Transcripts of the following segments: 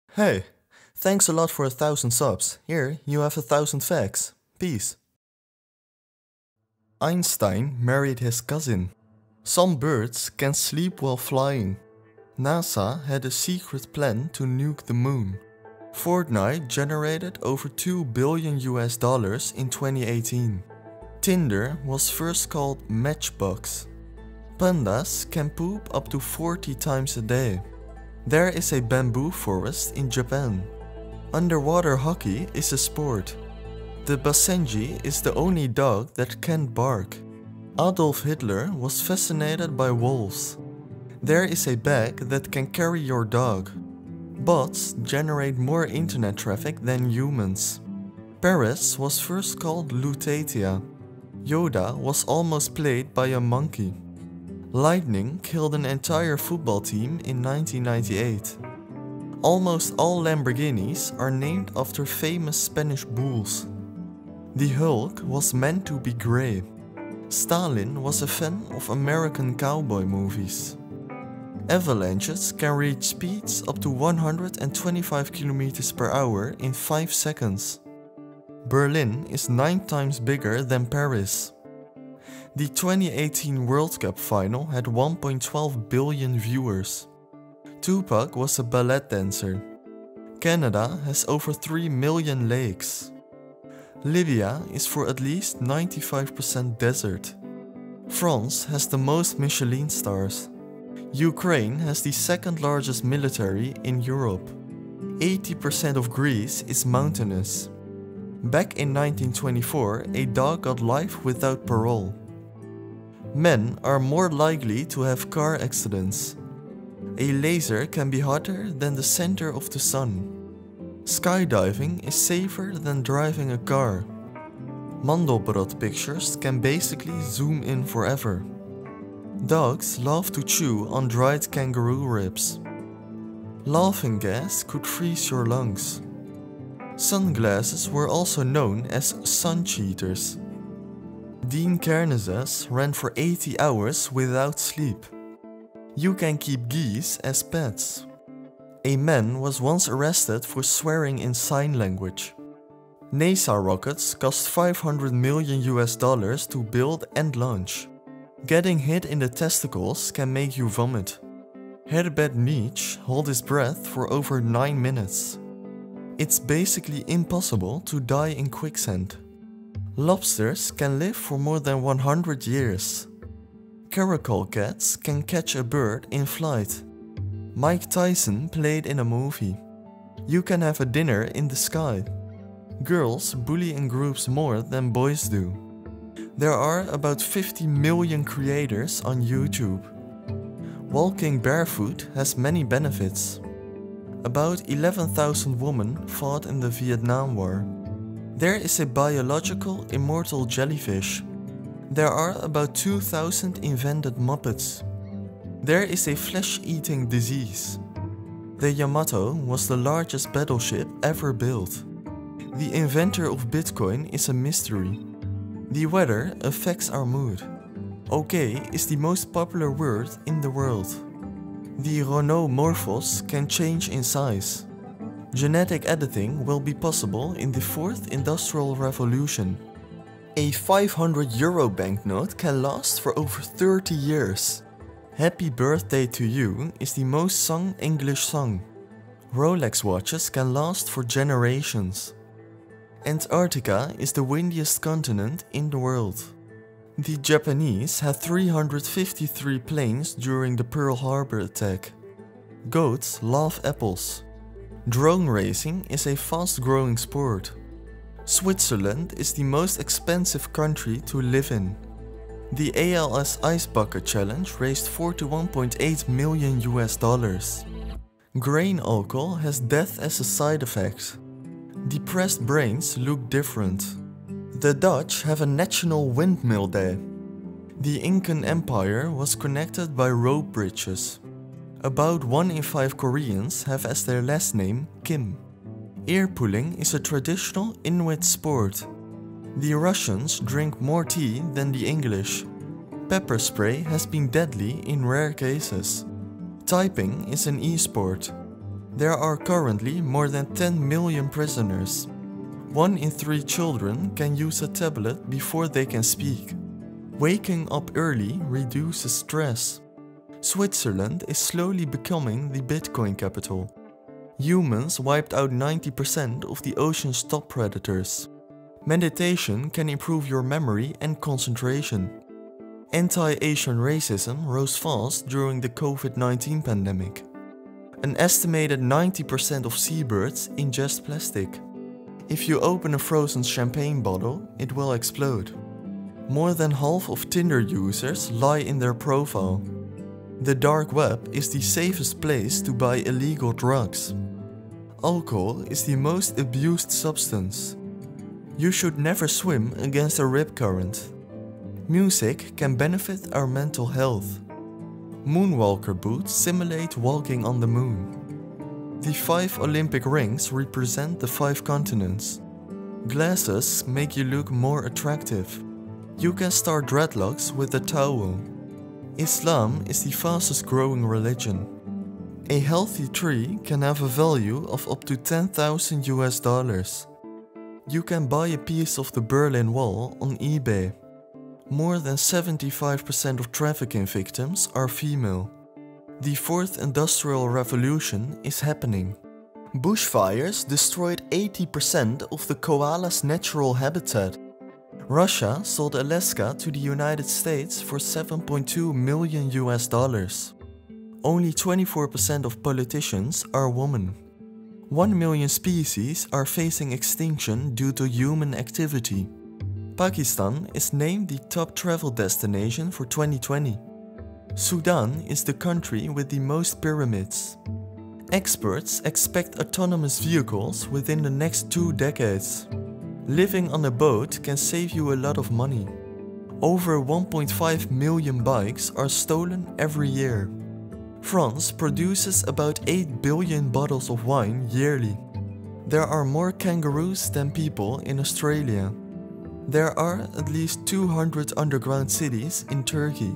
Hey, thanks a lot for 1,000 subs. Here, you have 1,000 facts. Peace. Einstein married his cousin. Some birds can sleep while flying. NASA had a secret plan to nuke the moon. Fortnite generated over $2 billion in 2018. Tinder was first called Matchbox. Pandas can poop up to 40 times a day. There is a bamboo forest in Japan. Underwater hockey is a sport. The Basenji is the only dog that can't bark. Adolf Hitler was fascinated by wolves. There is a bag that can carry your dog. Bots generate more internet traffic than humans. Paris was first called Lutetia. Yoda was almost played by a monkey. Lightning killed an entire football team in 1998. Almost all Lamborghinis are named after famous Spanish bulls. The Hulk was meant to be grey. Stalin was a fan of American cowboy movies. Avalanches can reach speeds up to 125 km per hour in 5 seconds. Berlin is 9 times bigger than Paris. The 2018 World Cup final had 1.12 billion viewers. Tupac was a ballet dancer. Canada has over 3 million lakes. Libya is for at least 95% desert. France has the most Michelin stars. Ukraine has the second largest military in Europe. 80% of Greece is mountainous. Back in 1924, a dog got life without parole. Men are more likely to have car accidents. A laser can be hotter than the center of the sun. Skydiving is safer than driving a car. Mandelbrot pictures can basically zoom in forever. Dogs love to chew on dried kangaroo ribs. Laughing gas could freeze your lungs. Sunglasses were also known as sun cheaters. Dean Carnezes ran for 80 hours without sleep. You can keep geese as pets. A man was once arrested for swearing in sign language. NASA rockets cost $500 million to build and launch. Getting hit in the testicles can make you vomit. Herbert Nietzsche held his breath for over 9 minutes. It's basically impossible to die in quicksand. Lobsters can live for more than 100 years. Caracal cats can catch a bird in flight. Mike Tyson played in a movie. You can have a dinner in the sky. Girls bully in groups more than boys do. There are about 50 million creators on YouTube. Walking barefoot has many benefits. About 11,000 women fought in the Vietnam War. There is a biological immortal jellyfish. There are about 2,000 invented Muppets. There is a flesh-eating disease. The Yamato was the largest battleship ever built. The inventor of Bitcoin is a mystery. The weather affects our mood. Okay is the most popular word in the world. The Renault Morphos can change in size. Genetic editing will be possible in the 4th Industrial Revolution. A 500 euro banknote can last for over 30 years. Happy Birthday to You is the most sung English song. Rolex watches can last for generations. Antarctica is the windiest continent in the world. The Japanese had 353 planes during the Pearl Harbor attack. Goats love apples. Drone racing is a fast-growing sport. Switzerland is the most expensive country to live in. The ALS Ice Bucket Challenge raised $41.8 million. Grain alcohol has death as a side effect. Depressed brains look different. The Dutch have a national windmill day. The Incan Empire was connected by rope bridges. About 1 in 5 Koreans have as their last name Kim. Ear pulling is a traditional Inuit sport. The Russians drink more tea than the English. Pepper spray has been deadly in rare cases. Typing is an e-sport. There are currently more than 10 million prisoners. 1 in 3 children can use a tablet before they can speak. Waking up early reduces stress. Switzerland is slowly becoming the Bitcoin capital. Humans wiped out 90% of the ocean's top predators. Meditation can improve your memory and concentration. Anti-Asian racism rose fast during the COVID-19 pandemic. An estimated 90% of seabirds ingest plastic. If you open a frozen champagne bottle, it will explode. More than half of Tinder users lie in their profile. The dark web is the safest place to buy illegal drugs. Alcohol is the most abused substance. You should never swim against a rip current. Music can benefit our mental health. Moonwalker boots simulate walking on the moon. The 5 Olympic rings represent the 5 continents. Glasses make you look more attractive. You can start dreadlocks with a towel. Islam is the fastest growing religion. A healthy tree can have a value of up to $10,000. You can buy a piece of the Berlin Wall on eBay. More than 75% of trafficking victims are female. The 4th Industrial Revolution is happening. Bushfires destroyed 80% of the koala's natural habitat. Russia sold Alaska to the United States for $7.2 million. Only 24% of politicians are women. 1 million species are facing extinction due to human activity. Pakistan is named the top travel destination for 2020. Sudan is the country with the most pyramids. Experts expect autonomous vehicles within the next 2 decades. Living on a boat can save you a lot of money. Over 1.5 million bikes are stolen every year. France produces about 8 billion bottles of wine yearly. There are more kangaroos than people in Australia. There are at least 200 underground cities in Turkey.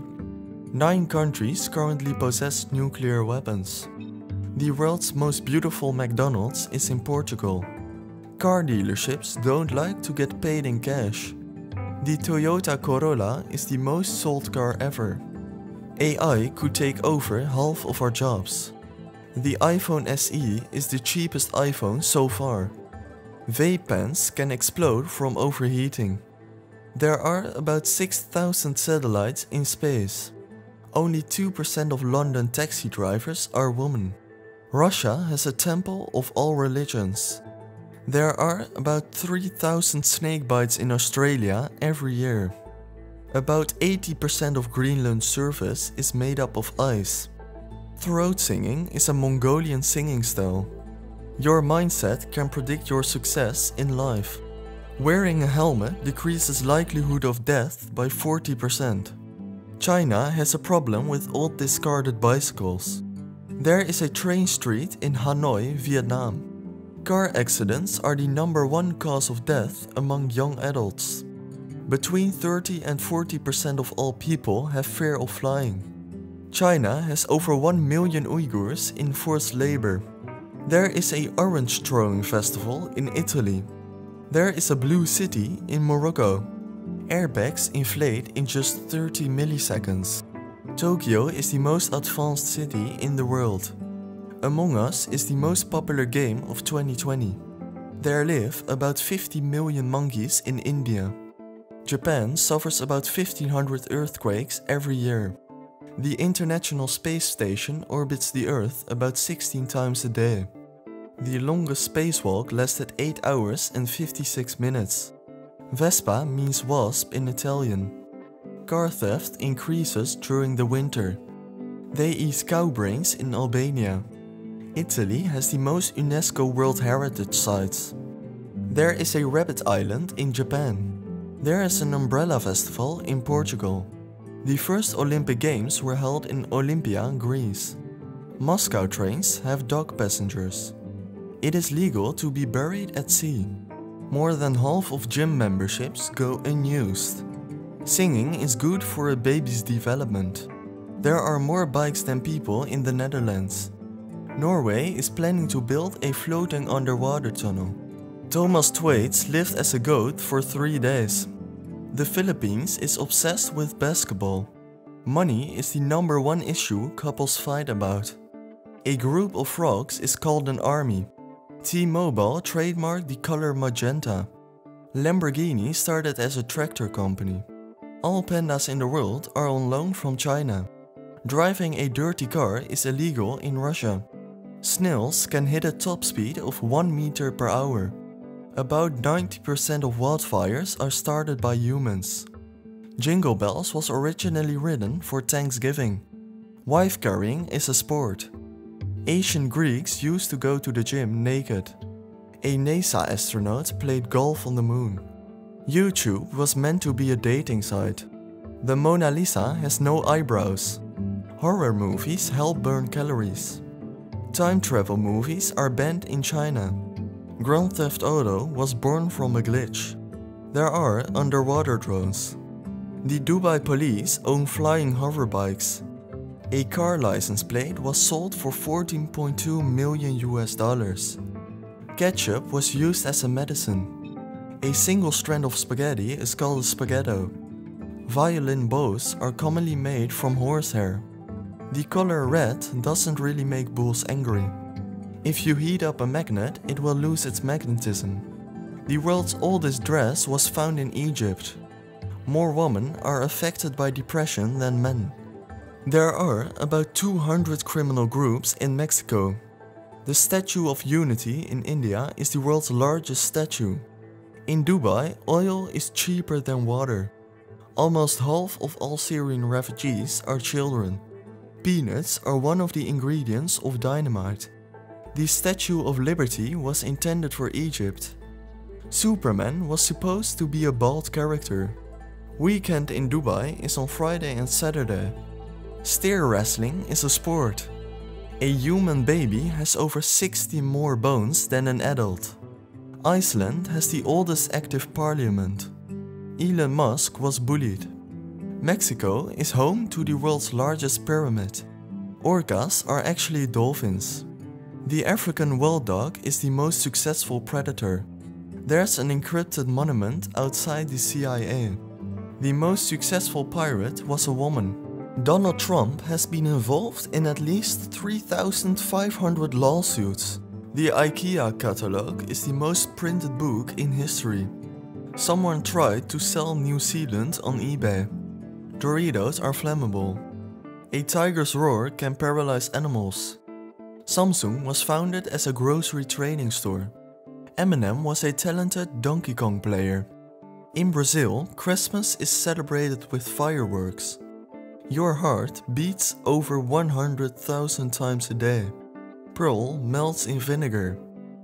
9 countries currently possess nuclear weapons. The world's most beautiful McDonald's is in Portugal. Car dealerships don't like to get paid in cash. The Toyota Corolla is the most sold car ever. AI could take over half of our jobs. The iPhone SE is the cheapest iPhone so far. Vape pens can explode from overheating. There are about 6,000 satellites in space. Only 2% of London taxi drivers are women. Russia has a temple of all religions. There are about 3,000 snake bites in Australia every year. About 80% of Greenland's surface is made up of ice. Throat singing is a Mongolian singing style. Your mindset can predict your success in life. Wearing a helmet decreases likelihood of death by 40%. China has a problem with old discarded bicycles. There is a train street in Hanoi, Vietnam. Car accidents are the #1 cause of death among young adults. Between 30 and 40% of all people have fear of flying. China has over 1 million Uyghurs in forced labor. There is a orange throwing festival in Italy. There is a blue city in Morocco. Airbags inflate in just 30 milliseconds. Tokyo is the most advanced city in the world. Among Us is the most popular game of 2020. There live about 50 million monkeys in India. Japan suffers about 1,500 earthquakes every year. The International Space Station orbits the Earth about 16 times a day. The longest spacewalk lasted 8 hours and 56 minutes. Vespa means wasp in Italian. Car theft increases during the winter. They eat cow brains in Albania. Italy has the most UNESCO World Heritage Sites. There is a rabbit island in Japan. There is an umbrella festival in Portugal. The first Olympic Games were held in Olympia, Greece. Moscow trains have dog passengers. It is legal to be buried at sea. More than half of gym memberships go unused. Singing is good for a baby's development. There are more bikes than people in the Netherlands. Norway is planning to build a floating underwater tunnel. Thomas Thwaites lived as a goat for 3 days. The Philippines is obsessed with basketball. Money is the #1 issue couples fight about. A group of frogs is called an army. T-Mobile trademarked the color magenta. Lamborghini started as a tractor company. All pandas in the world are on loan from China. Driving a dirty car is illegal in Russia. Snails can hit a top speed of 1 meter per hour. About 90% of wildfires are started by humans. Jingle Bells was originally written for Thanksgiving. Wife carrying is a sport. Ancient Greeks used to go to the gym naked. A NASA astronaut played golf on the moon. YouTube was meant to be a dating site. The Mona Lisa has no eyebrows. Horror movies help burn calories. Time travel movies are banned in China. Grand Theft Auto was born from a glitch. There are underwater drones. The Dubai police own flying hoverbikes. A car license plate was sold for $14.2 million. Ketchup was used as a medicine. A single strand of spaghetti is called a spaghetto. Violin bows are commonly made from horsehair. The color red doesn't really make bulls angry. If you heat up a magnet, it will lose its magnetism. The world's oldest dress was found in Egypt. More women are affected by depression than men. There are about 200 criminal groups in Mexico. The Statue of Unity in India is the world's largest statue. In Dubai, oil is cheaper than water. Almost half of all Syrian refugees are children. Peanuts are one of the ingredients of dynamite. The Statue of Liberty was intended for Egypt. Superman was supposed to be a bald character. Weekend in Dubai is on Friday and Saturday. Steer wrestling is a sport. A human baby has over 60 more bones than an adult. Iceland has the oldest active parliament. Elon Musk was bullied. Mexico is home to the world's largest pyramid. Orcas are actually dolphins. The African wild dog is the most successful predator. There's an encrypted monument outside the CIA. The most successful pirate was a woman. Donald Trump has been involved in at least 3,500 lawsuits. The IKEA catalog is the most printed book in history. Someone tried to sell New Zealand on eBay. Doritos are flammable. A tiger's roar can paralyze animals. Samsung was founded as a grocery trading store. Eminem was a talented Donkey Kong player. In Brazil, Christmas is celebrated with fireworks. Your heart beats over 100,000 times a day. Pearl melts in vinegar.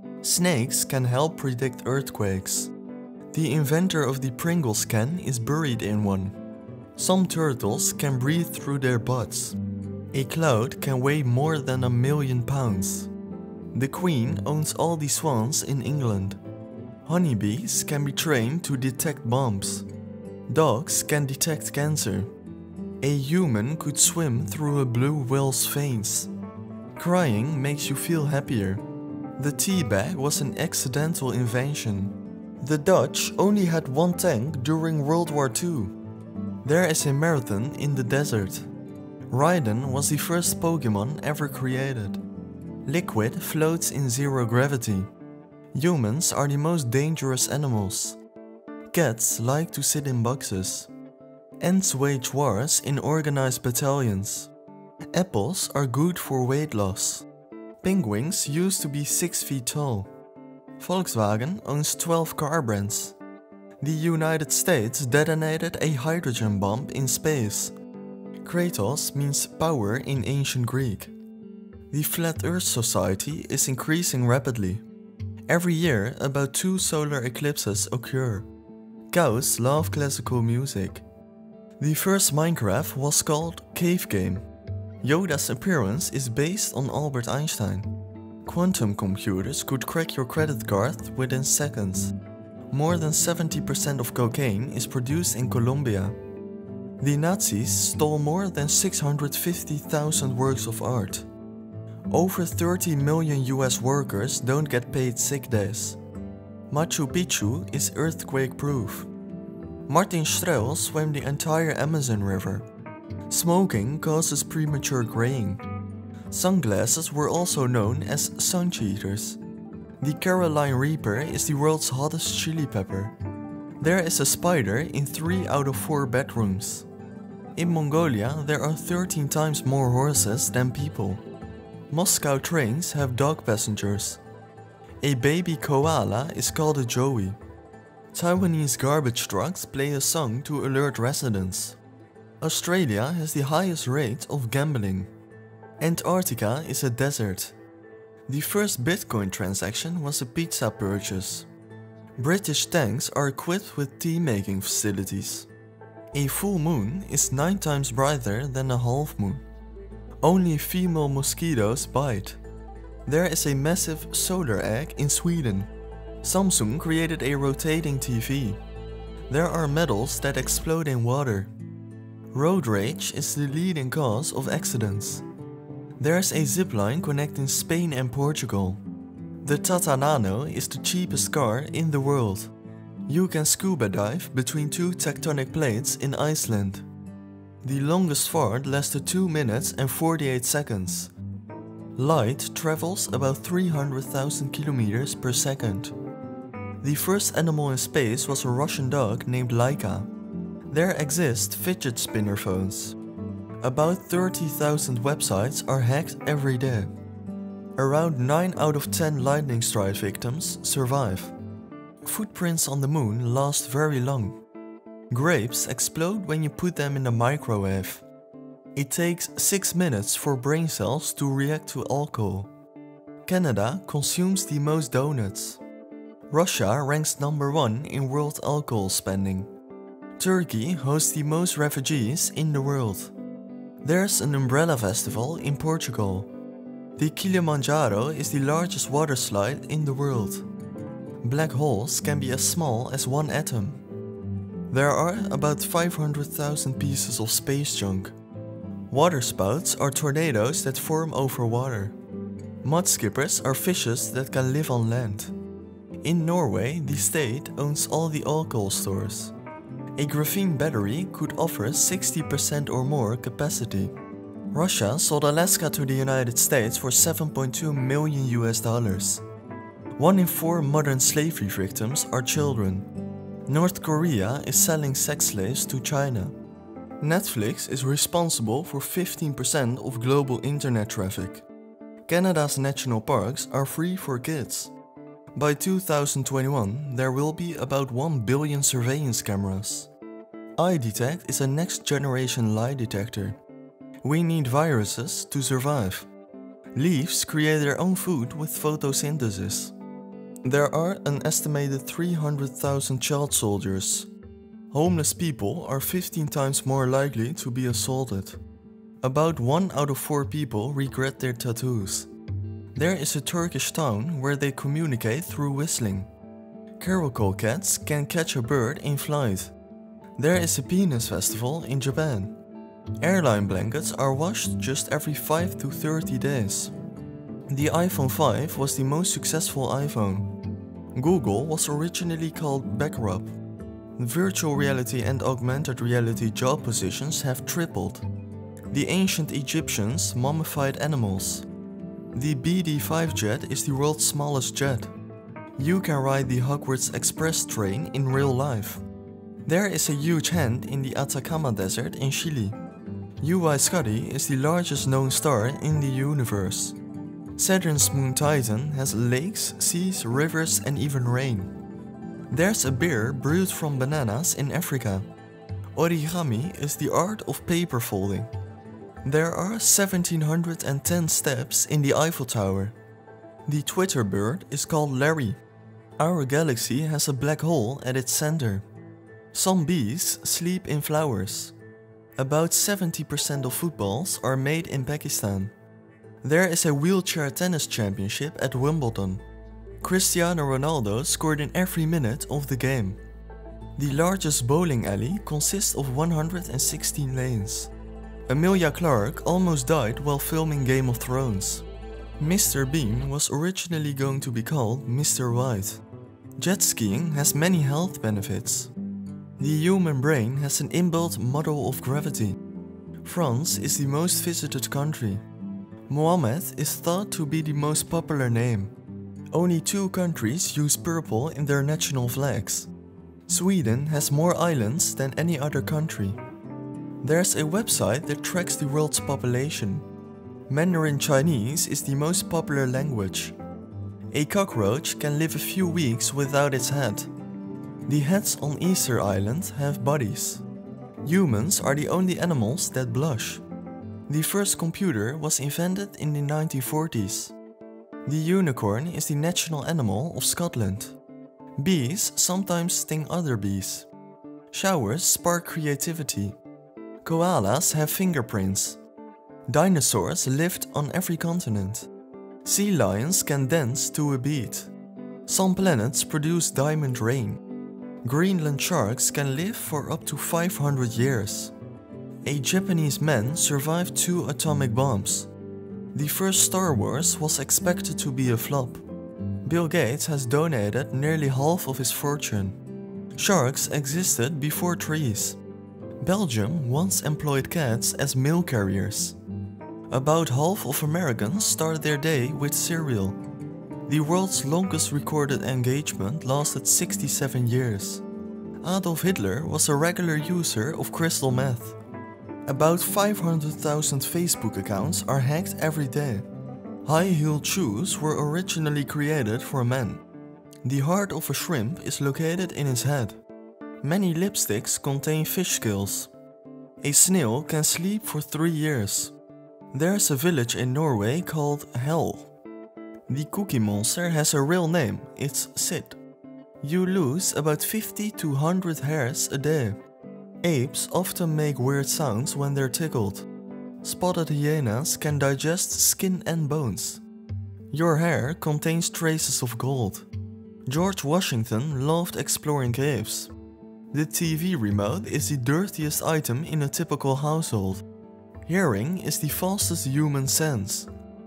Snakes can help predict earthquakes. The inventor of the Pringles can is buried in one. Some turtles can breathe through their butts. A cloud can weigh more than 1 million pounds. The Queen owns all the swans in England. Honeybees can be trained to detect bombs. Dogs can detect cancer. A human could swim through a blue whale's veins. Crying makes you feel happier. The tea bag was an accidental invention. The Dutch only had one tank during World War II. There is a marathon in the desert. Raiden was the first Pokemon ever created. Liquid floats in zero gravity. Humans are the most dangerous animals. Cats like to sit in boxes. Ants wage wars in organized battalions. Apples are good for weight loss. Penguins used to be 6 feet tall. Volkswagen owns 12 car brands. The United States detonated a hydrogen bomb in space. Kratos means power in ancient Greek. The Flat Earth Society is increasing rapidly. Every year, about 2 solar eclipses occur. Cows love classical music. The first Minecraft was called Cave Game. Yoda's appearance is based on Albert Einstein. Quantum computers could crack your credit card within seconds. More than 70% of cocaine is produced in Colombia. The Nazis stole more than 650,000 works of art. Over 30 million US workers don't get paid sick days. Machu Picchu is earthquake-proof. Martin Strehl swam the entire Amazon River. Smoking causes premature graying. Sunglasses were also known as sun cheaters. The Carolina Reaper is the world's hottest chili pepper. There is a spider in 3 out of 4 bedrooms. In Mongolia, there are 13 times more horses than people. Moscow trains have dog passengers. A baby koala is called a joey. Taiwanese garbage trucks play a song to alert residents. Australia has the highest rate of gambling. Antarctica is a desert. The first Bitcoin transaction was a pizza purchase. British tanks are equipped with tea-making facilities. A full moon is 9 times brighter than a half moon. Only female mosquitoes bite. There is a massive solar egg in Sweden. Samsung created a rotating TV. There are metals that explode in water. Road rage is the leading cause of accidents. There's a zipline connecting Spain and Portugal. The Tata Nano is the cheapest car in the world. You can scuba dive between 2 tectonic plates in Iceland. The longest fart lasted 2 minutes and 48 seconds. Light travels about 300,000 kilometers per second. The first animal in space was a Russian dog named Laika. There exist fidget spinner phones. About 30,000 websites are hacked every day. Around 9 out of 10 lightning strike victims survive. Footprints on the moon last very long. Grapes explode when you put them in the microwave. It takes 6 minutes for brain cells to react to alcohol. Canada consumes the most donuts. Russia ranks number 1 in world alcohol spending. Turkey hosts the most refugees in the world. There's an umbrella festival in Portugal. The Kilimanjaro is the largest water slide in the world. Black holes can be as small as 1 atom. There are about 500,000 pieces of space junk. Waterspouts are tornadoes that form over water. Mudskippers are fishes that can live on land. In Norway, the state owns all the alcohol stores. A graphene battery could offer 60% or more capacity. Russia sold Alaska to the United States for $7.2 million US. 1 in 4 modern slavery victims are children. North Korea is selling sex slaves to China. Netflix is responsible for 15% of global internet traffic. Canada's national parks are free for kids. By 2021, there will be about 1 billion surveillance cameras. iDetect is a next-generation lie detector. We need viruses to survive. Leaves create their own food with photosynthesis. There are an estimated 300,000 child soldiers. Homeless people are 15 times more likely to be assaulted. About 1 out of 4 people regret their tattoos. There is a Turkish town where they communicate through whistling. Caracal cats can catch a bird in flight. There is a penis festival in Japan. Airline blankets are washed just every 5 to 30 days. The iPhone 5 was the most successful iPhone. Google was originally called Backrub. Virtual reality and augmented reality job positions have tripled. The ancient Egyptians mummified animals. The BD-5 jet is the world's smallest jet. You can ride the Hogwarts Express train in real life. There is a huge hand in the Atacama Desert in Chile. UY Scuti is the largest known star in the universe. Saturn's moon Titan has lakes, seas, rivers and even rain. There's a beer brewed from bananas in Africa. Origami is the art of paper folding. There are 1710 steps in the Eiffel Tower. The Twitter bird is called Larry. Our galaxy has a black hole at its center. Some bees sleep in flowers. About 70% of footballs are made in Pakistan. There is a wheelchair tennis championship at Wimbledon. Cristiano Ronaldo scored in every minute of the game. The largest bowling alley consists of 116 lanes. Emilia Clarke almost died while filming Game of Thrones. Mr. Bean was originally going to be called Mr. White. Jet skiing has many health benefits. The human brain has an inbuilt model of gravity. France is the most visited country. Mohammed is thought to be the most popular name. Only 2 countries use purple in their national flags. Sweden has more islands than any other country. There's a website that tracks the world's population. Mandarin Chinese is the most popular language. A cockroach can live a few weeks without its head. The heads on Easter Island have bodies. Humans are the only animals that blush. The first computer was invented in the 1940s. The unicorn is the national animal of Scotland. Bees sometimes sting other bees. Showers spark creativity. Koalas have fingerprints. Dinosaurs lived on every continent. Sea lions can dance to a beat. Some planets produce diamond rain. Greenland sharks can live for up to 500 years. A Japanese man survived 2 atomic bombs. The first Star Wars was expected to be a flop. Bill Gates has donated nearly half of his fortune. Sharks existed before trees. Belgium once employed cats as mail carriers. About half of Americans start their day with cereal. The world's longest recorded engagement lasted 67 years. Adolf Hitler was a regular user of crystal meth. About 500,000 Facebook accounts are hacked every day. High-heeled shoes were originally created for men. The heart of a shrimp is located in its head. Many lipsticks contain fish scales. A snail can sleep for 3 years. There's a village in Norway called Hell. The Cookie Monster has a real name, it's Sid. You lose about 50 to 100 hairs a day. Apes often make weird sounds when they're tickled. Spotted hyenas can digest skin and bones. Your hair contains traces of gold. George Washington loved exploring caves. The TV remote is the dirtiest item in a typical household. Hearing is the fastest human sense.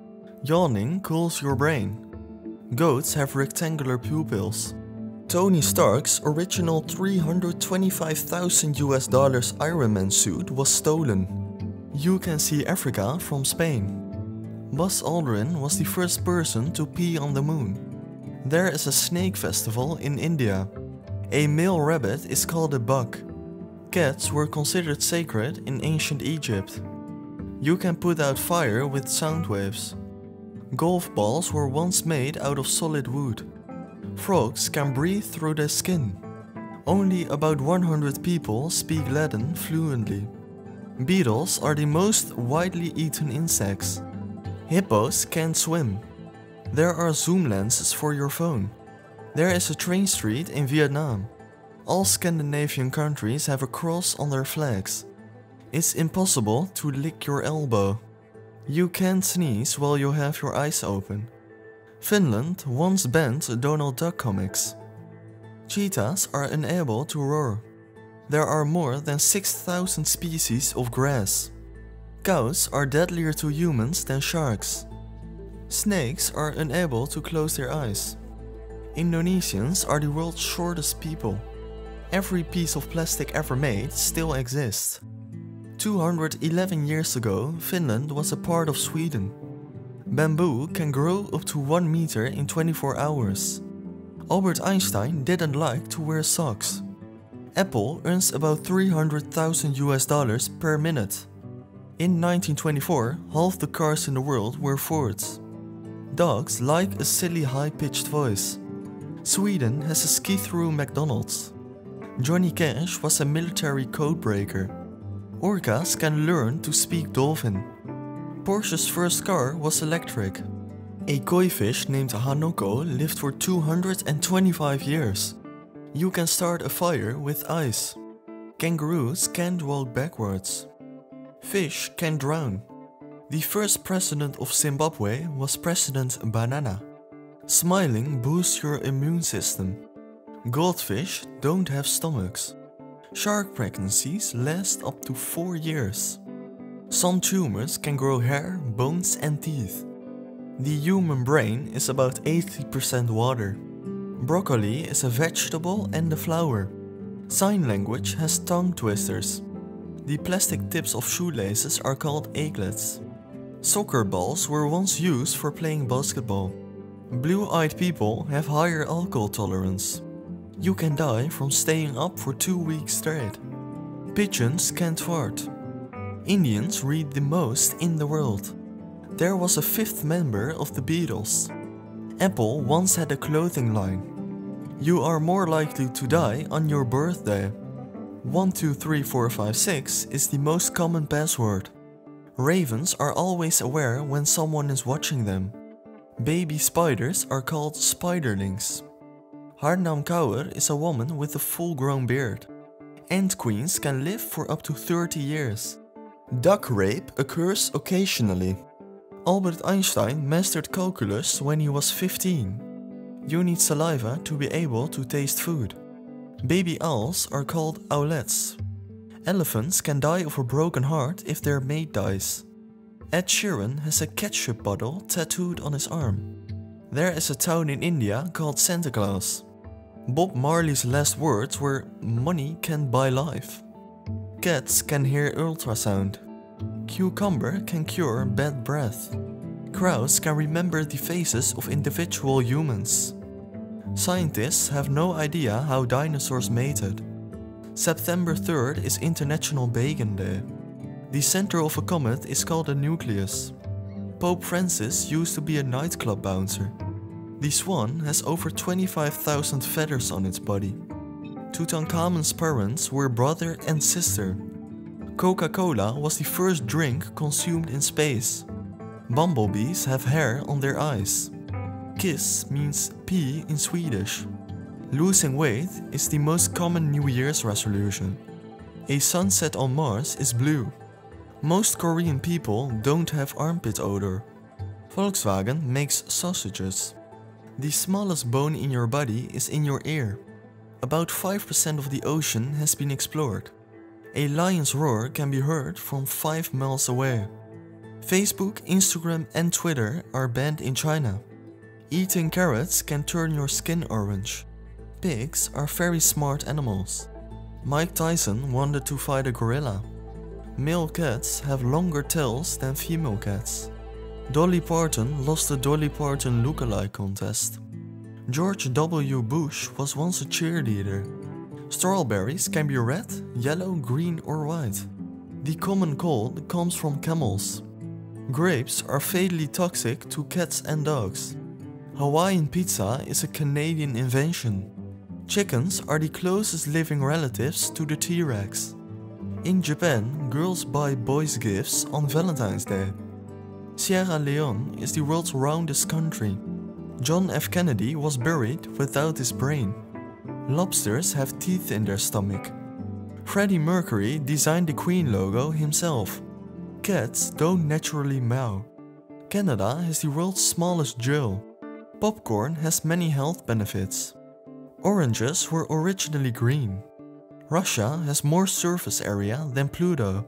Yawning cools your brain. Goats have rectangular pupils. Tony Stark's original $325,000 Iron Man suit was stolen. You can see Africa from Spain. Buzz Aldrin was the first person to pee on the moon. There is a snake festival in India. A male rabbit is called a buck. Cats were considered sacred in ancient Egypt. You can put out fire with sound waves. Golf balls were once made out of solid wood. Frogs can breathe through their skin. Only about 100 people speak Latin fluently. Beetles are the most widely eaten insects. Hippos can't swim. There are zoom lenses for your phone. There is a train street in Vietnam. All Scandinavian countries have a cross on their flags. It's impossible to lick your elbow. You can't sneeze while you have your eyes open. Finland once banned Donald Duck comics. Cheetahs are unable to roar. There are more than 6,000 species of grass. Cows are deadlier to humans than sharks. Snakes are unable to close their eyes. Indonesians are the world's shortest people. Every piece of plastic ever made still exists. 211 years ago, Finland was a part of Sweden. Bamboo can grow up to 1 meter in 24 hours. Albert Einstein didn't like to wear socks. Apple earns about $300,000 per minute. In 1924, half the cars in the world were Fords. Dogs like a silly high-pitched voice. Sweden has a ski-through McDonald's. Johnny Cash was a military codebreaker. Orcas can learn to speak dolphin. Porsche's first car was electric. A koi fish named Hanoko lived for 225 years. You can start a fire with ice. Kangaroos can't walk backwards. Fish can drown. The first president of Zimbabwe was President Banana. Smiling boosts your immune system. Goldfish don't have stomachs. Shark pregnancies last up to 4 years. Some tumors can grow hair, bones and teeth. The human brain is about 80% water. Broccoli is a vegetable and a flower. Sign language has tongue twisters. The plastic tips of shoelaces are called aglets. Soccer balls were once used for playing basketball. Blue-eyed people have higher alcohol tolerance. You can die from staying up for 2 weeks straight. Pigeons can't fart. Indians read the most in the world. There was a fifth member of the Beatles. Apple once had a clothing line. You are more likely to die on your birthday. 123456 is the most common password. Ravens are always aware when someone is watching them. Baby spiders are called spiderlings. Harnaam Kaur is a woman with a full-grown beard. Ant queens can live for up to 30 years. Duck rape occurs occasionally. Albert Einstein mastered calculus when he was 15. You need saliva to be able to taste food. Baby owls are called owlets. Elephants can die of a broken heart if their mate dies. Ed Sheeran has a ketchup bottle tattooed on his arm. There is a town in India called Santa Claus. Bob Marley's last words were, "Money can buy life." Cats can hear ultrasound. Cucumber can cure bad breath. Crows can remember the faces of individual humans. Scientists have no idea how dinosaurs mated. September 3rd is International Bacon Day. The center of a comet is called a nucleus. Pope Francis used to be a nightclub bouncer. The swan has over 25,000 feathers on its body. Tutankhamun's parents were brother and sister. Coca-Cola was the first drink consumed in space. Bumblebees have hair on their eyes. Kiss means pee in Swedish. Losing weight is the most common New Year's resolution. A sunset on Mars is blue. Most Korean people don't have armpit odor. Volkswagen makes sausages. The smallest bone in your body is in your ear. About 5% of the ocean has been explored. A lion's roar can be heard from 5 miles away. Facebook, Instagram and Twitter are banned in China. Eating carrots can turn your skin orange. Pigs are very smart animals. Mike Tyson wanted to fight a gorilla. Male cats have longer tails than female cats. Dolly Parton lost the Dolly Parton lookalike contest. George W. Bush was once a cheerleader. Strawberries can be red, yellow, green or white. The common cold comes from camels. Grapes are fatally toxic to cats and dogs. Hawaiian pizza is a Canadian invention. Chickens are the closest living relatives to the T-Rex. In Japan, girls buy boys gifts on Valentine's Day. Sierra Leone is the world's roundest country. John F. Kennedy was buried without his brain. Lobsters have teeth in their stomach. Freddie Mercury designed the Queen logo himself. Cats don't naturally meow. Canada has the world's smallest jail. Popcorn has many health benefits. Oranges were originally green. Russia has more surface area than Pluto.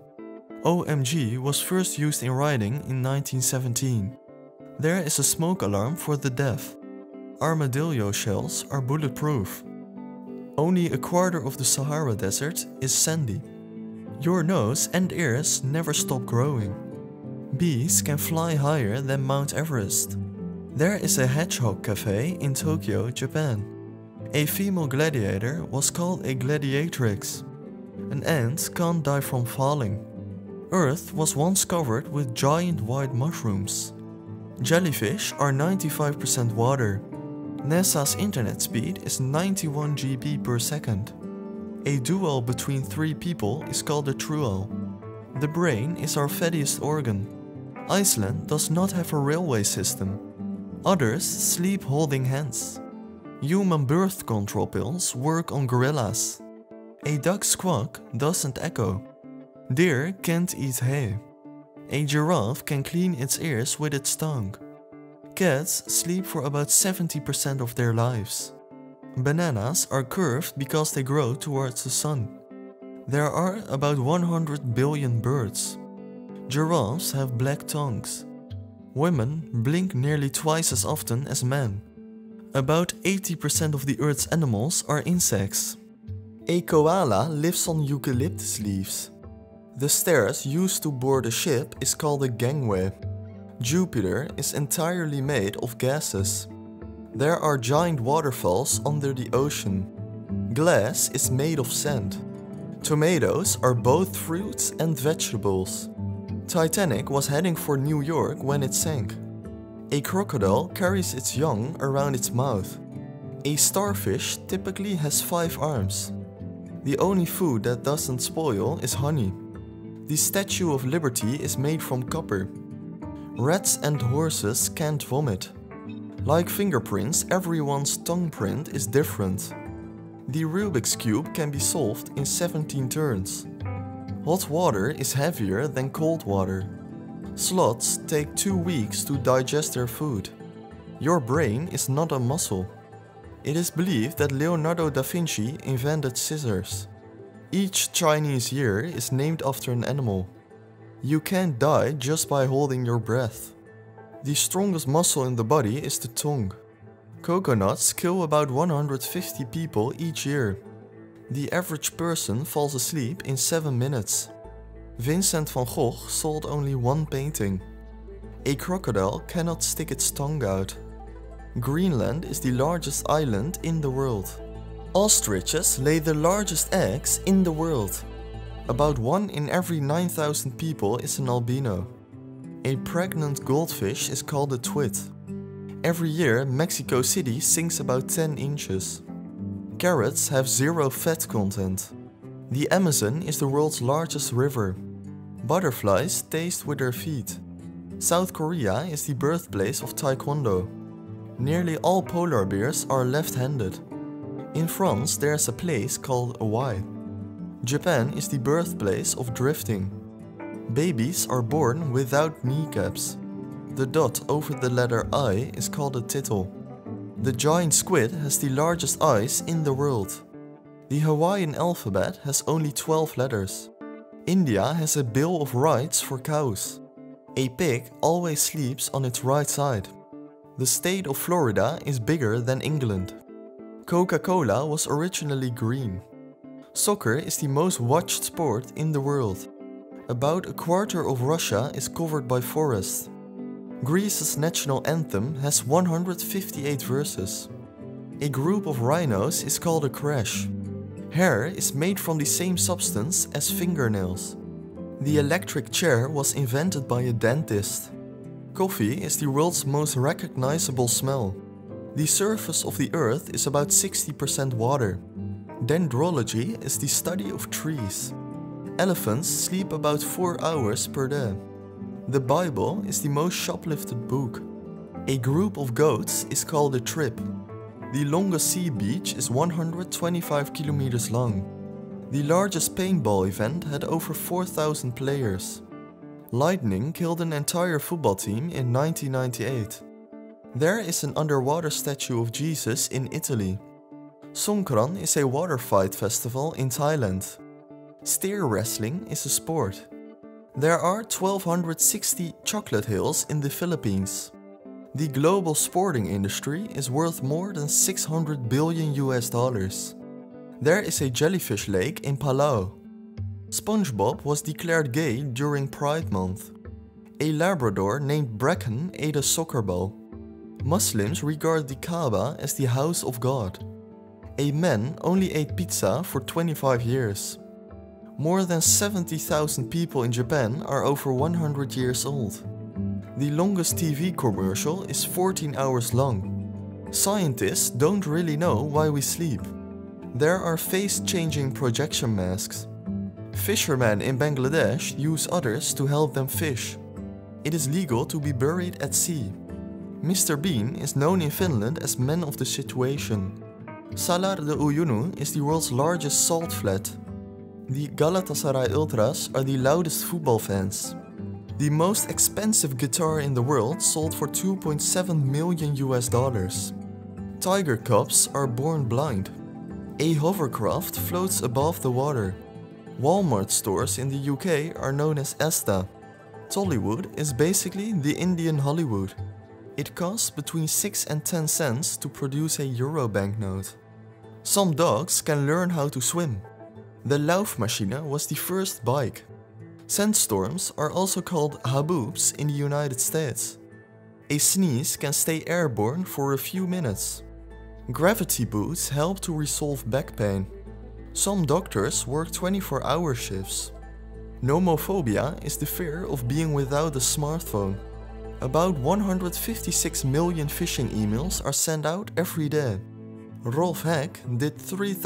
OMG was first used in writing in 1917. There is a smoke alarm for the deaf. Armadillo shells are bulletproof. Only a quarter of the Sahara Desert is sandy. Your nose and ears never stop growing. Bees can fly higher than Mount Everest. There is a hedgehog cafe in Tokyo, Japan. A female gladiator was called a gladiatrix. An ant can't die from falling. Earth was once covered with giant white mushrooms. Jellyfish are 95% water. NASA's internet speed is 91 GB per second. A duel between 3 people is called a truel. The brain is our fattiest organ. Iceland does not have a railway system. Others sleep holding hands. Human birth control pills work on gorillas. A duck's squawk doesn't echo. Deer can't eat hay. A giraffe can clean its ears with its tongue. Cats sleep for about 70% of their lives. Bananas are curved because they grow towards the sun. There are about 100 billion birds. Giraffes have black tongues. Women blink nearly twice as often as men. About 80% of the Earth's animals are insects. A koala lives on eucalyptus leaves. The stairs used to board a ship is called a gangway. Jupiter is entirely made of gases. There are giant waterfalls under the ocean. Glass is made of sand. Tomatoes are both fruits and vegetables. Titanic was heading for New York when it sank. A crocodile carries its young around its mouth. A starfish typically has 5 arms. The only food that doesn't spoil is honey. The Statue of Liberty is made from copper. Rats and horses can't vomit. Like fingerprints, everyone's tongue print is different. The Rubik's Cube can be solved in 17 turns. Hot water is heavier than cold water. Sloths take 2 weeks to digest their food. Your brain is not a muscle. It is believed that Leonardo da Vinci invented scissors. Each Chinese year is named after an animal. You can't die just by holding your breath. The strongest muscle in the body is the tongue. Coconuts kill about 150 people each year. The average person falls asleep in 7 minutes. Vincent van Gogh sold only 1 painting. A crocodile cannot stick its tongue out. Greenland is the largest island in the world. Ostriches lay the largest eggs in the world. About 1 in every 9,000 people is an albino. A pregnant goldfish is called a twit. Every year, Mexico City sinks about 10 inches. Carrots have 0 fat content. The Amazon is the world's largest river. Butterflies taste with their feet. South Korea is the birthplace of Taekwondo. Nearly all polar bears are left-handed. In France, there's a place called Hawaii. Japan is the birthplace of drifting. Babies are born without kneecaps. The dot over the letter I is called a tittle. The giant squid has the largest eyes in the world. The Hawaiian alphabet has only 12 letters. India has a bill of rights for cows. A pig always sleeps on its right side. The state of Florida is bigger than England. Coca-Cola was originally green. Soccer is the most watched sport in the world. About a quarter of Russia is covered by forest. Greece's national anthem has 158 verses. A group of rhinos is called a crash. Hair is made from the same substance as fingernails. The electric chair was invented by a dentist. Coffee is the world's most recognizable smell. The surface of the earth is about 60% water. Dendrology is the study of trees. Elephants sleep about 4 hours per day. The Bible is the most shoplifted book. A group of goats is called a trip. The longest sea beach is 125 kilometers long. The largest paintball event had over 4,000 players. Lightning killed an entire football team in 1998. There is an underwater statue of Jesus in Italy. Songkran is a water fight festival in Thailand. Steer wrestling is a sport. There are 1,260 chocolate hills in the Philippines. The global sporting industry is worth more than $600 billion. There is a jellyfish lake in Palau. SpongeBob was declared gay during Pride Month. A Labrador named Bracken ate a soccer ball. Muslims regard the Kaaba as the house of God. A man only ate pizza for 25 years. More than 70,000 people in Japan are over 100 years old. The longest TV commercial is 14 hours long. Scientists don't really know why we sleep. There are face-changing projection masks. Fishermen in Bangladesh use others to help them fish. It is legal to be buried at sea. Mr. Bean is known in Finland as man of the situation. Salar de Uyuni is the world's largest salt flat. The Galatasaray Ultras are the loudest football fans. The most expensive guitar in the world sold for $2.7 million. Tiger cubs are born blind. A hovercraft floats above the water. Walmart stores in the UK are known as Asda. Tollywood is basically the Indian Hollywood. It costs between 6 and 10 cents to produce a euro banknote. Some dogs can learn how to swim. The Laufmaschine was the first bike. Sandstorms are also called haboobs in the United States. A sneeze can stay airborne for a few minutes. Gravity boots help to resolve back pain. Some doctors work 24-hour shifts. Nomophobia is the fear of being without a smartphone. About 156 million phishing emails are sent out every day. Rolf Heck did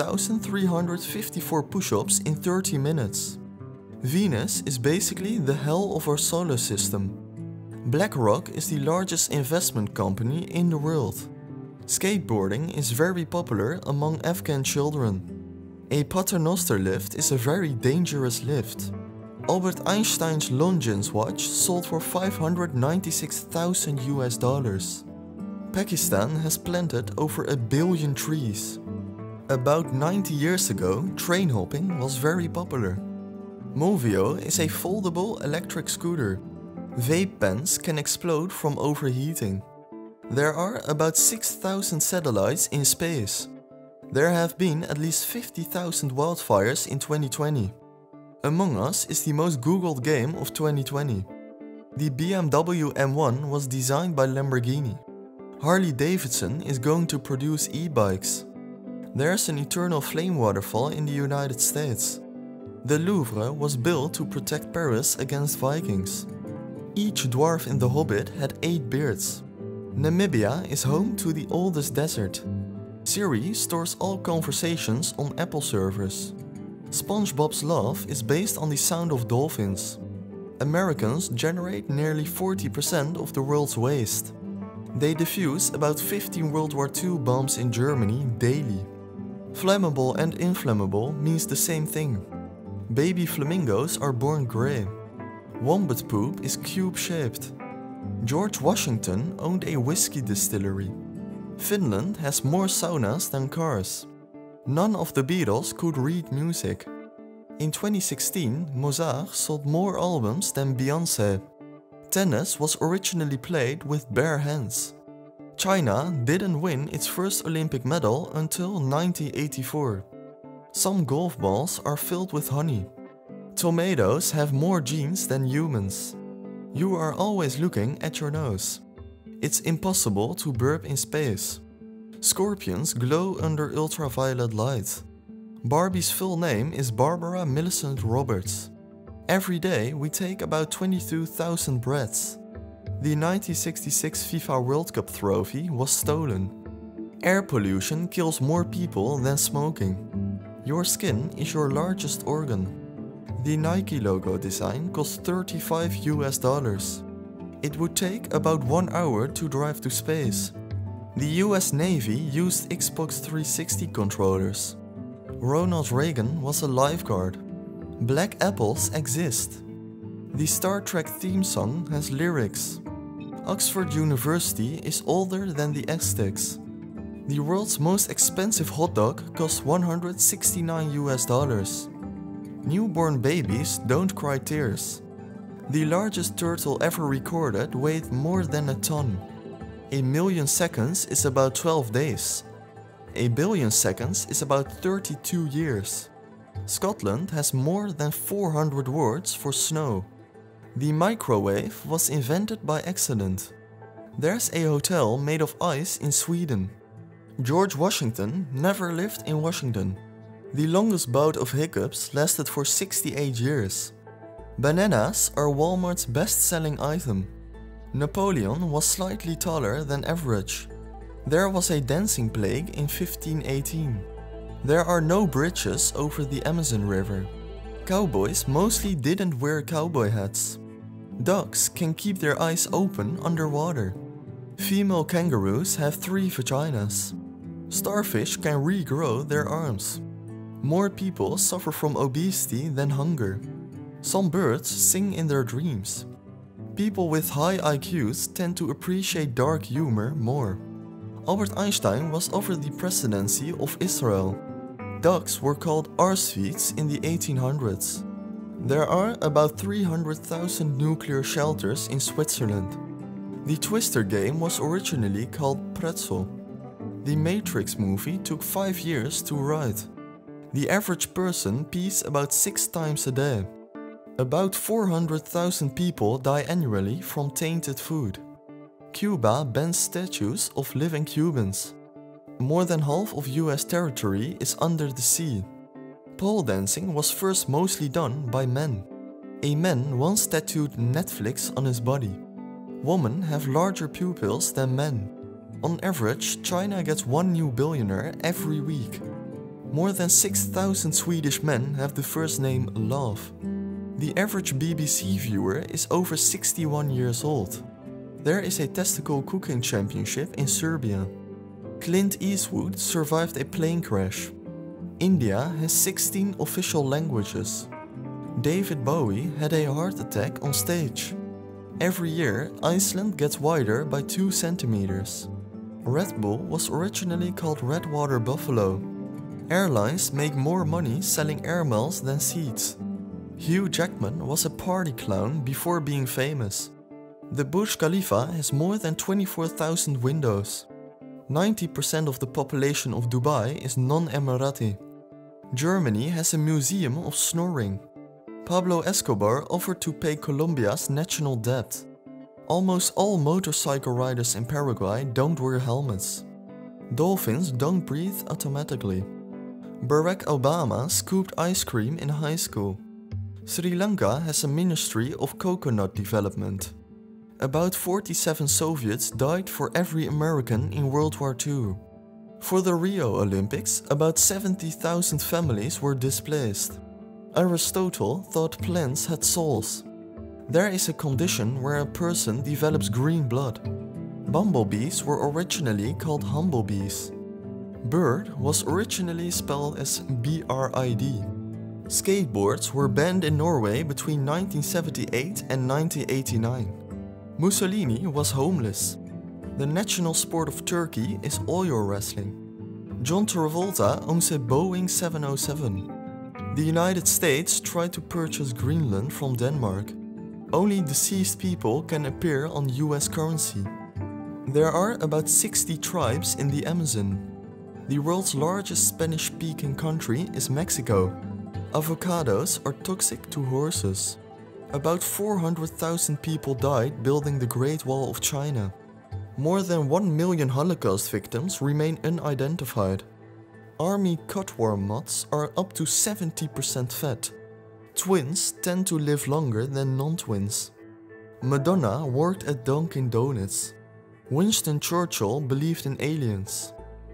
3,354 push-ups in 30 minutes. Venus is basically the hell of our solar system. BlackRock is the largest investment company in the world. Skateboarding is very popular among Afghan children. A Paternoster lift is a very dangerous lift. Albert Einstein's Longines watch sold for $596,000 US. Pakistan has planted over 1 billion trees. About 90 years ago, train hopping was very popular. Movio is a foldable electric scooter. Vape pens can explode from overheating. There are about 6,000 satellites in space. There have been at least 50,000 wildfires in 2020. Among Us is the most googled game of 2020. The BMW M1 was designed by Lamborghini. Harley Davidson is going to produce e-bikes. There's an eternal flame waterfall in the United States. The Louvre was built to protect Paris against Vikings. Each dwarf in The Hobbit had 8 beards. Namibia is home to the oldest desert. Siri stores all conversations on Apple servers. SpongeBob's laugh is based on the sound of dolphins. Americans generate nearly 40% of the world's waste. They defuse about 15 World War II bombs in Germany daily. Flammable and inflammable means the same thing. Baby flamingos are born grey. Wombat poop is cube-shaped. George Washington owned a whiskey distillery. Finland has more saunas than cars. None of the Beatles could read music. In 2016, Mozart sold more albums than Beyoncé. Tennis was originally played with bare hands. China didn't win its first Olympic medal until 1984. Some golf balls are filled with honey. Tomatoes have more genes than humans. You are always looking at your nose. It's impossible to burp in space. Scorpions glow under ultraviolet light. Barbie's full name is Barbara Millicent Roberts. Every day we take about 22,000 breaths. The 1966 FIFA World Cup trophy was stolen. Air pollution kills more people than smoking. Your skin is your largest organ. The Nike logo design cost $35 US. It would take about 1 hour to drive to space. The US Navy used Xbox 360 controllers. Ronald Reagan was a lifeguard. Black apples exist. The Star Trek theme song has lyrics. Oxford University is older than the Aztecs. The world's most expensive hot dog costs $169 US. Newborn babies don't cry tears. The largest turtle ever recorded weighed more than a ton. 1 million seconds is about 12 days. 1 billion seconds is about 32 years. Scotland has more than 400 words for snow. The microwave was invented by accident. There's a hotel made of ice in Sweden. George Washington never lived in Washington. The longest bout of hiccups lasted for 68 years. Bananas are Walmart's best-selling item. Napoleon was slightly taller than average. There was a dancing plague in 1518. There are no bridges over the Amazon River. Cowboys mostly didn't wear cowboy hats. Ducks can keep their eyes open underwater. Female kangaroos have 3 vaginas. Starfish can regrow their arms. More people suffer from obesity than hunger. Some birds sing in their dreams. People with high IQs tend to appreciate dark humor more. Albert Einstein was offered the presidency of Israel. Ducks were called arsviets in the 1800s. There are about 300,000 nuclear shelters in Switzerland. The Twister game was originally called Pretzel. The Matrix movie took 5 years to write. The average person pees about 6 times a day. About 400,000 people die annually from tainted food. Cuba bans statues of living Cubans. More than half of US territory is under the sea. Pole dancing was first mostly done by men. A man once tattooed Netflix on his body. Women have larger pupils than men. On average, China gets 1 new billionaire every week. More than 6,000 Swedish men have the first name Love. The average BBC viewer is over 61 years old. There is a testicle cooking championship in Serbia. Clint Eastwood survived a plane crash. India has 16 official languages. David Bowie had a heart attack on stage. Every year, Iceland gets wider by 2 centimeters. Red Bull was originally called Redwater Buffalo. Airlines make more money selling air miles than seats. Hugh Jackman was a party clown before being famous. The Burj Khalifa has more than 24,000 windows. 90% of the population of Dubai is non-Emirati. Germany has a museum of snoring. Pablo Escobar offered to pay Colombia's national debt. Almost all motorcycle riders in Paraguay don't wear helmets. Dolphins don't breathe automatically. Barack Obama scooped ice cream in high school. Sri Lanka has a Ministry of Coconut Development. About 47 Soviets died for every American in World War II. For the Rio Olympics, about 70,000 families were displaced. Aristotle thought plants had souls. There is a condition where a person develops green blood. Bumblebees were originally called humblebees. Bird was originally spelled as B-R-I-D. Skateboards were banned in Norway between 1978 and 1989. Mussolini was homeless. The national sport of Turkey is oil wrestling. John Travolta owns a Boeing 707. The United States tried to purchase Greenland from Denmark. Only deceased people can appear on US currency. There are about 60 tribes in the Amazon. The world's largest Spanish-speaking country is Mexico. Avocados are toxic to horses. About 400,000 people died building the Great Wall of China. More than 1 million Holocaust victims remain unidentified. Army cutworm moths are up to 70% fat. Twins tend to live longer than non-twins. Madonna worked at Dunkin' Donuts. Winston Churchill believed in aliens.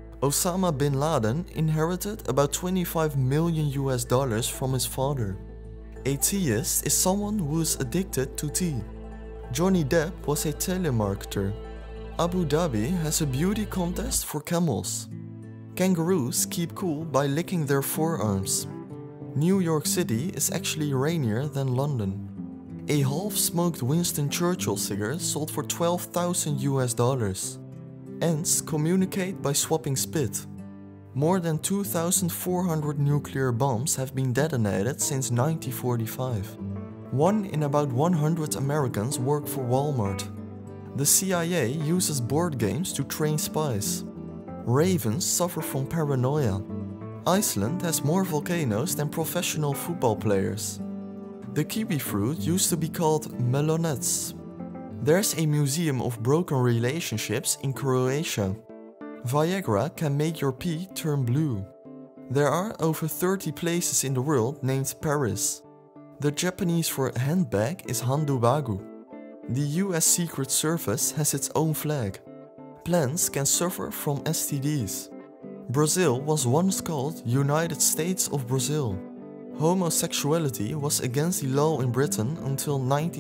Osama bin Laden inherited about $25 million from his father. A teaist is someone who is addicted to tea. Johnny Depp was a telemarketer. Abu Dhabi has a beauty contest for camels. Kangaroos keep cool by licking their forearms. New York City is actually rainier than London. A half-smoked Winston Churchill cigarette sold for $12,000. Ants communicate by swapping spit. More than 2,400 nuclear bombs have been detonated since 1945. 1 in about 100 Americans work for Walmart. The CIA uses board games to train spies. Ravens suffer from paranoia. Iceland has more volcanoes than professional football players. The kiwi fruit used to be called melonets. There's a museum of broken relationships in Croatia. Viagra can make your pee turn blue. There are over 30 places in the world named Paris. The Japanese for handbag is handubagu. The US Secret Service has its own flag. Plants can suffer from STDs. Brazil was once called United States of Brazil. Homosexuality was against the law in Britain until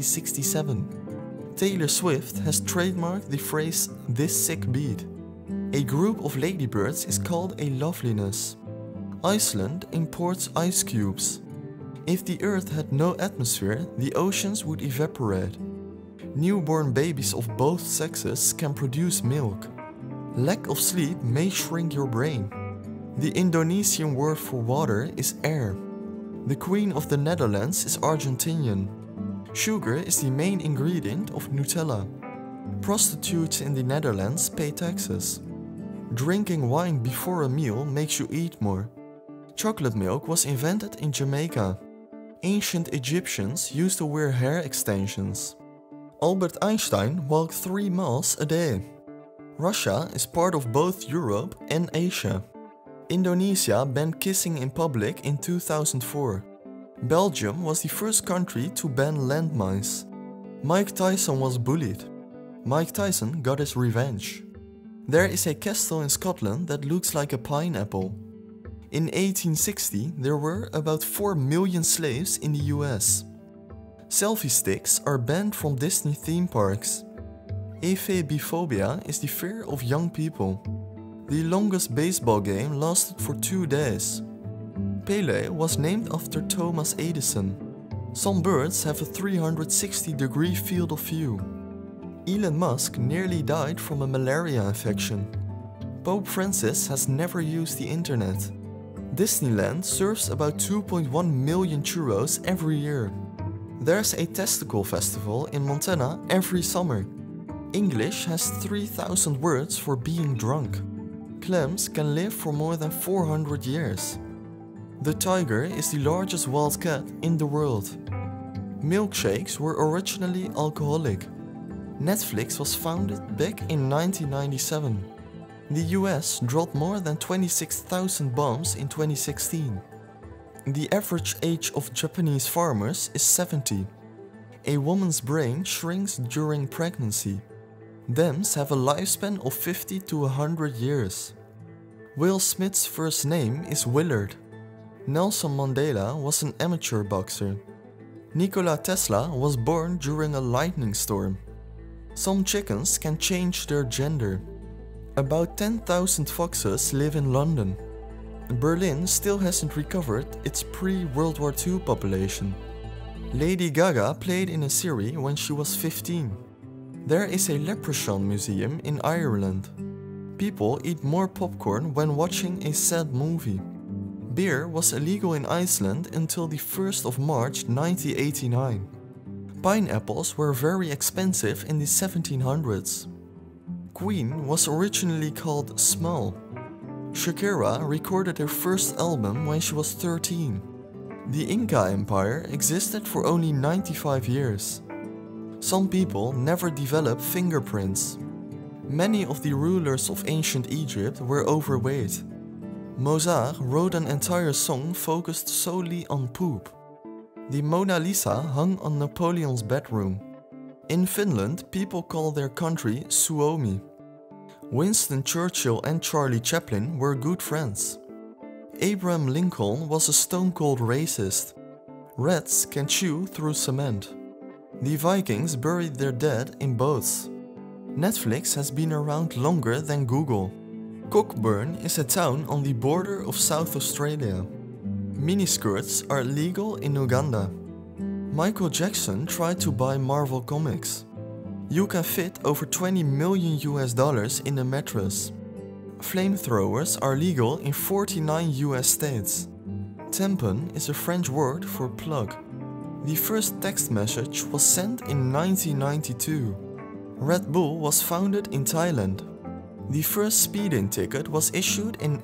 1967. Taylor Swift has trademarked the phrase "this sick beat." A group of ladybirds is called a loveliness. Iceland imports ice cubes. If the Earth had no atmosphere, the oceans would evaporate. Newborn babies of both sexes can produce milk. Lack of sleep may shrink your brain. The Indonesian word for water is air. The Queen of the Netherlands is Argentinian. Sugar is the main ingredient of Nutella. Prostitutes in the Netherlands pay taxes. Drinking wine before a meal makes you eat more. Chocolate milk was invented in Jamaica. Ancient Egyptians used to wear hair extensions. Albert Einstein walked 3 miles a day. Russia is part of both Europe and Asia. Indonesia banned kissing in public in 2004. Belgium was the first country to ban landmines. Mike Tyson was bullied. Mike Tyson got his revenge. There is a castle in Scotland that looks like a pineapple. In 1860, there were about 4 million slaves in the US. Selfie sticks are banned from Disney theme parks. Ephebophobia is the fear of young people. The longest baseball game lasted for 2 days. Pele was named after Thomas Edison. Some birds have a 360-degree field of view. Elon Musk nearly died from a malaria infection. Pope Francis has never used the internet. Disneyland serves about 2.1 million churros every year. There's a testicle festival in Montana every summer. English has 3,000 words for being drunk. Clams can live for more than 400 years. The tiger is the largest wild cat in the world. Milkshakes were originally alcoholic. Netflix was founded back in 1997. The US dropped more than 26,000 bombs in 2016. The average age of Japanese farmers is 70. A woman's brain shrinks during pregnancy. Dams have a lifespan of 50 to 100 years. Will Smith's first name is Willard. Nelson Mandela was an amateur boxer. Nikola Tesla was born during a lightning storm. Some chickens can change their gender. About 10,000 foxes live in London. Berlin still hasn't recovered its pre-World War II population. Lady Gaga played in a series when she was 15. There is a leprechaun museum in Ireland. People eat more popcorn when watching a sad movie. Beer was illegal in Iceland until the 1st of March 1989. Pineapples were very expensive in the 1700s. Queen was originally called Small. Shakira recorded her first album when she was 13. The Inca Empire existed for only 95 years. Some people never developed fingerprints. Many of the rulers of ancient Egypt were overweight. Mozart wrote an entire song focused solely on poop. The Mona Lisa hung on Napoleon's bedroom. In Finland, people call their country Suomi. Winston Churchill and Charlie Chaplin were good friends. Abraham Lincoln was a stone-cold racist. Rats can chew through cement. The Vikings buried their dead in boats. Netflix has been around longer than Google. Cockburn is a town on the border of South Australia. Miniskirts are illegal in Uganda. Michael Jackson tried to buy Marvel Comics. You can fit over $20 million in a mattress. Flamethrowers are legal in 49 US states. Tampon is a French word for plug. The first text message was sent in 1992. Red Bull was founded in Thailand. The first speeding ticket was issued in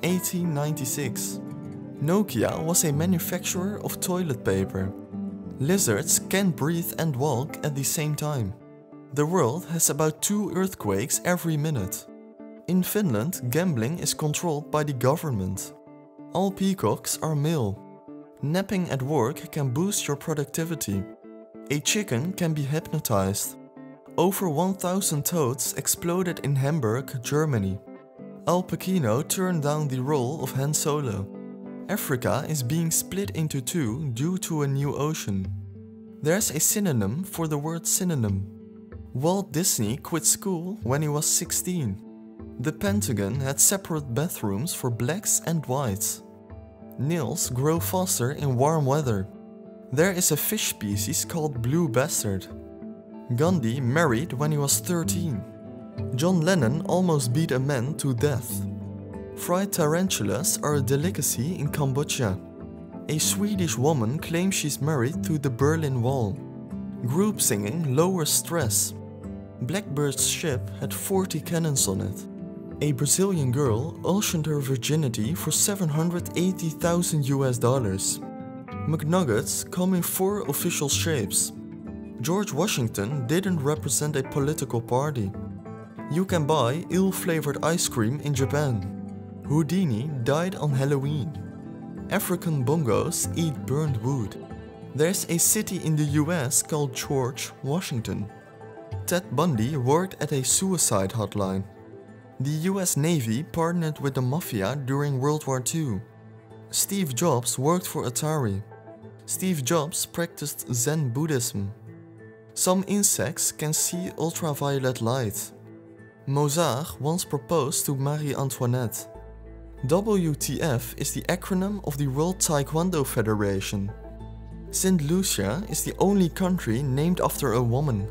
1896. Nokia was a manufacturer of toilet paper. Lizards can't breathe and walk at the same time. The world has about 2 earthquakes every minute. In Finland, gambling is controlled by the government. All peacocks are male. Napping at work can boost your productivity. A chicken can be hypnotized. Over 1,000 toads exploded in Hamburg, Germany. Al Pacino turned down the role of Han Solo. Africa is being split into 2 due to a new ocean. There's a synonym for the word synonym. Walt Disney quit school when he was 16. The Pentagon had separate bathrooms for blacks and whites. Nails grow faster in warm weather. There is a fish species called blue bastard. Gandhi married when he was 13. John Lennon almost beat a man to death. Fried tarantulas are a delicacy in Cambodia. A Swedish woman claims she's married to the Berlin Wall. Group singing lowers stress. Blackbird's ship had 40 cannons on it. A Brazilian girl auctioned her virginity for $780,000 US. McNuggets come in 4 official shapes. George Washington didn't represent a political party. You can buy ill-flavored ice cream in Japan. Houdini died on Halloween. African bongos eat burned wood. There's a city in the US called George Washington. Ted Bundy worked at a suicide hotline. The US Navy partnered with the Mafia during World War II. Steve Jobs worked for Atari. Steve Jobs practiced Zen Buddhism. Some insects can see ultraviolet light. Mozart once proposed to Marie Antoinette. WTF is the acronym of the World Taekwondo Federation. St. Lucia is the only country named after a woman.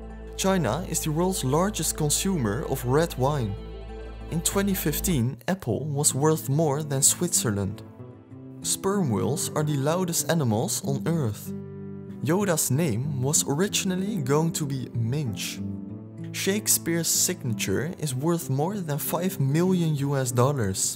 China is the world's largest consumer of red wine. In 2015, Apple was worth more than Switzerland. Sperm whales are the loudest animals on Earth. Yoda's name was originally going to be Minch. Shakespeare's signature is worth more than $5 million US.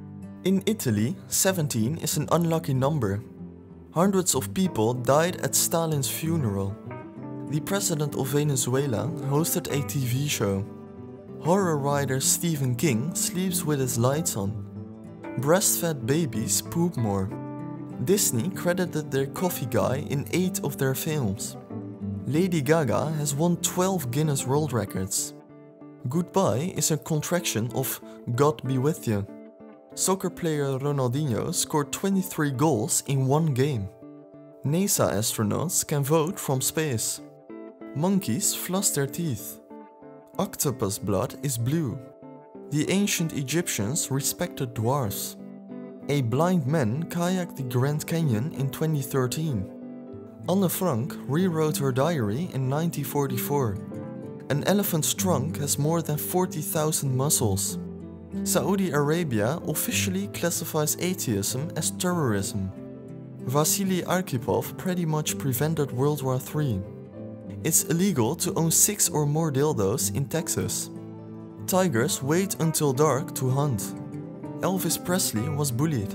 In Italy, 17 is an unlucky number. Hundreds of people died at Stalin's funeral. The president of Venezuela hosted a TV show. Horror writer Stephen King sleeps with his lights on. Breastfed babies poop more. Disney credited their coffee guy in 8 of their films. Lady Gaga has won 12 Guinness World Records. Goodbye is a contraction of God be with you. Soccer player Ronaldinho scored 23 goals in 1 game. NASA astronauts can vote from space. Monkeys floss their teeth. Octopus blood is blue. The ancient Egyptians respected dwarfs. A blind man kayaked the Grand Canyon in 2013. Anne Frank rewrote her diary in 1944. An elephant's trunk has more than 40,000 muscles. Saudi Arabia officially classifies atheism as terrorism. Vasily Arkhipov pretty much prevented World War III. It's illegal to own 6 or more dildos in Texas. Tigers wait until dark to hunt. Elvis Presley was bullied.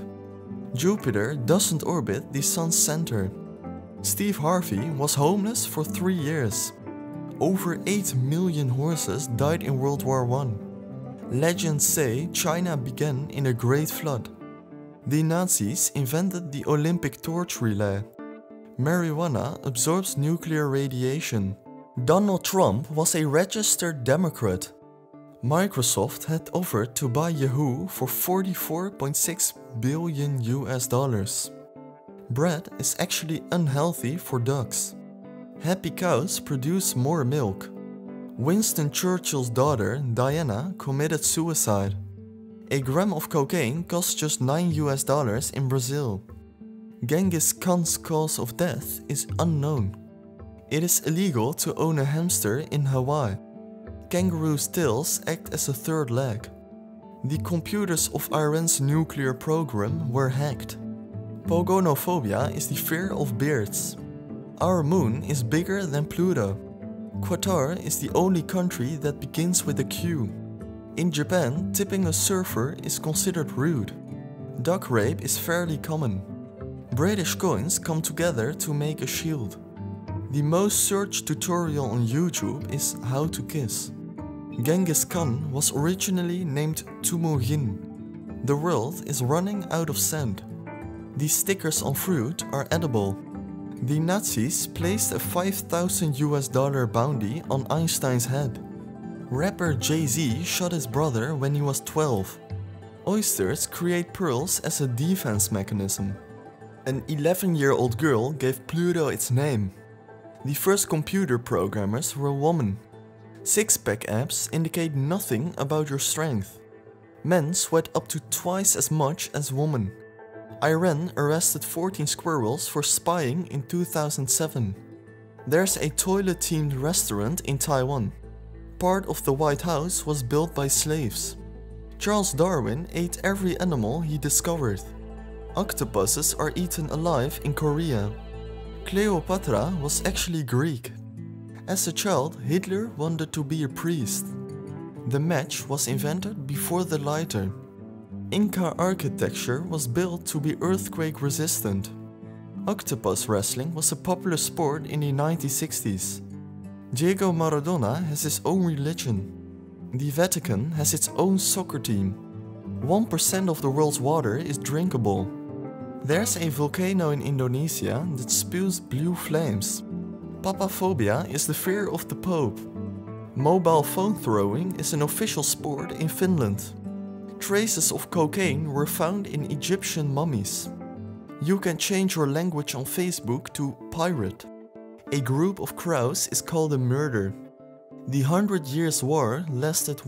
Jupiter doesn't orbit the sun's center. Steve Harvey was homeless for 3 years. Over 8 million horses died in World War I. Legends say China began in a great flood. The Nazis invented the Olympic torch relay. Marijuana absorbs nuclear radiation. Donald Trump was a registered Democrat. Microsoft had offered to buy Yahoo for $44.6 billion US. Bread is actually unhealthy for ducks. Happy cows produce more milk. Winston Churchill's daughter, Diana, committed suicide. A gram of cocaine costs just $9 US in Brazil. Genghis Khan's cause of death is unknown. It is illegal to own a hamster in Hawaii. Kangaroos' tails act as a third leg. The computers of Iran's nuclear program were hacked. Pogonophobia is the fear of beards. Our moon is bigger than Pluto. Qatar is the only country that begins with a Q. In Japan, tipping a surfer is considered rude. Duck rape is fairly common. British coins come together to make a shield. The most searched tutorial on YouTube is how to kiss. Genghis Khan was originally named Temujin. The world is running out of sand. The stickers on fruit are edible. The Nazis placed a $5,000 US bounty on Einstein's head. Rapper Jay-Z shot his brother when he was 12. Oysters create pearls as a defense mechanism. An 11-year-old girl gave Pluto its name. The first computer programmers were women. Six-pack abs indicate nothing about your strength. Men sweat up to twice as much as women. Iran arrested 14 squirrels for spying in 2007. There's a toilet-themed restaurant in Taiwan. Part of the White House was built by slaves. Charles Darwin ate every animal he discovered. Octopuses are eaten alive in Korea. Cleopatra was actually Greek. As a child, Hitler wanted to be a priest. The match was invented before the lighter. Inca architecture was built to be earthquake resistant. Octopus wrestling was a popular sport in the 1960s. Diego Maradona has his own religion. The Vatican has its own soccer team. 1% of the world's water is drinkable. There's a volcano in Indonesia that spews blue flames. Papaphobia is the fear of the Pope. Mobile phone throwing is an official sport in Finland. Traces of cocaine were found in Egyptian mummies. You can change your language on Facebook to pirate. A group of crows is called a murder. The 100 Years' War lasted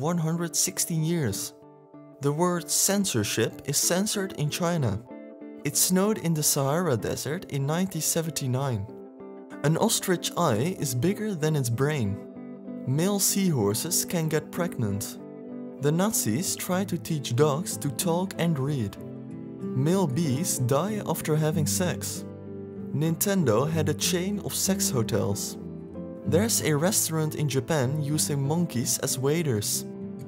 116 years. The word censorship is censored in China. It snowed in the Sahara Desert in 1979. An ostrich eye is bigger than its brain. Male seahorses can get pregnant. The Nazis tried to teach dogs to talk and read. Male bees die after having sex. Nintendo had a chain of sex hotels. There's a restaurant in Japan using monkeys as waiters.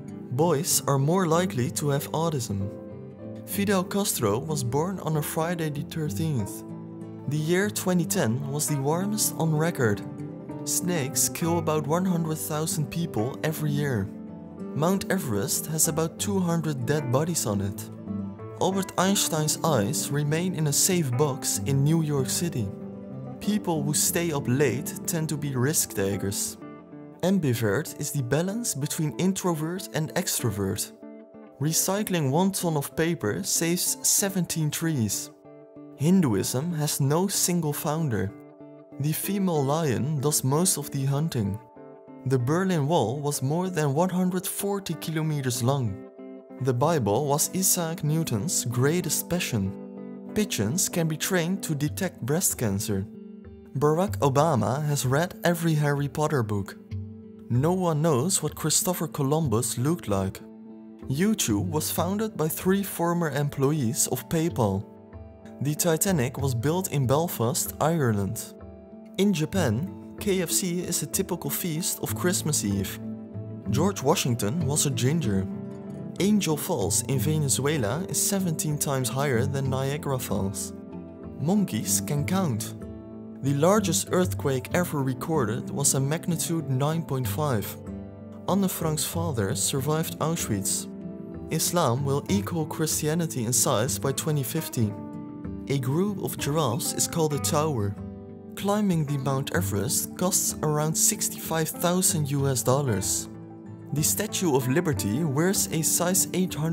Boys are more likely to have autism. Fidel Castro was born on a Friday the 13th. The year 2010 was the warmest on record. Snakes kill about 100,000 people every year. Mount Everest has about 200 dead bodies on it. Albert Einstein's eyes remain in a safe box in New York City. People who stay up late tend to be risk takers. Ambivert is the balance between introvert and extrovert. Recycling 1 ton of paper saves 17 trees. Hinduism has no single founder. The female lion does most of the hunting. The Berlin Wall was more than 140 kilometers long. The Bible was Isaac Newton's greatest passion. Pigeons can be trained to detect breast cancer. Barack Obama has read every Harry Potter book. No one knows what Christopher Columbus looked like. YouTube was founded by 3 former employees of PayPal. The Titanic was built in Belfast, Ireland. In Japan, KFC is a typical feast of Christmas Eve. George Washington was a ginger. Angel Falls in Venezuela is 17 times higher than Niagara Falls. Monkeys can count. The largest earthquake ever recorded was a magnitude 9.5. Anne Frank's father survived Auschwitz. Islam will equal Christianity in size by 2050. A group of giraffes is called a tower. Climbing the Mount Everest costs around $65,000 US. The Statue of Liberty wears a size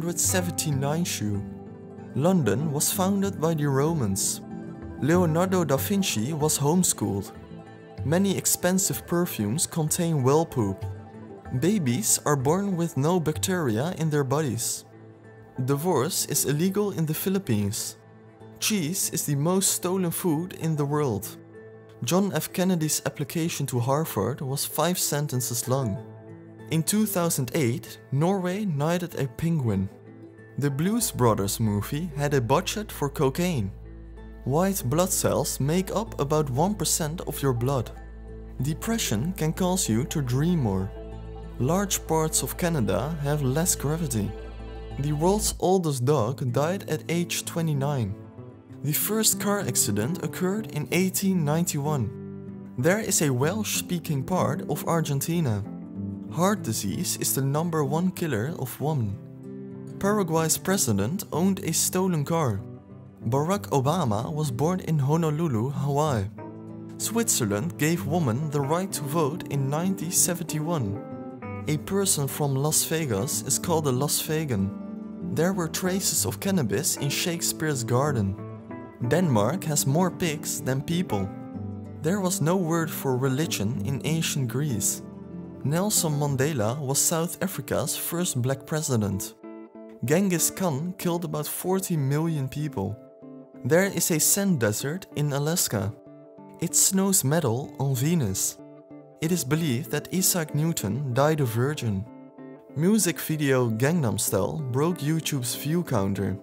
879 shoe. London was founded by the Romans. Leonardo da Vinci was homeschooled. Many expensive perfumes contain whale poop. Babies are born with no bacteria in their bodies. Divorce is illegal in the Philippines. Cheese is the most stolen food in the world. John F. Kennedy's application to Harvard was 5 sentences long. In 2008, Norway knighted a penguin. The Blues Brothers movie had a budget for cocaine. White blood cells make up about 1% of your blood. Depression can cause you to dream more. Large parts of Canada have less gravity. The world's oldest dog died at age 29. The first car accident occurred in 1891. There is a Welsh-speaking part of Argentina. Heart disease is the #1 killer of women. Paraguay's president owned a stolen car. Barack Obama was born in Honolulu, Hawaii. Switzerland gave women the right to vote in 1971. A person from Las Vegas is called a Las Vegan. There were traces of cannabis in Shakespeare's garden. Denmark has more pigs than people. There was no word for religion in ancient Greece. Nelson Mandela was South Africa's first black president. Genghis Khan killed about 40 million people. There is a sand desert in Alaska. It snows metal on Venus. It is believed that Isaac Newton died a virgin. Music video Gangnam Style broke YouTube's view counter.